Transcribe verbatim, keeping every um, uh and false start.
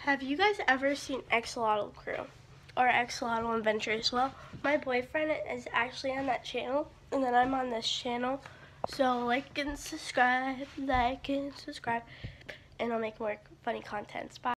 Have you guys ever seen Axolotl Crew or Axolotl Adventures? Well, my boyfriend is actually on that channel, and then I'm on this channel. So like and subscribe, like and subscribe, and I'll make more funny contents. Bye.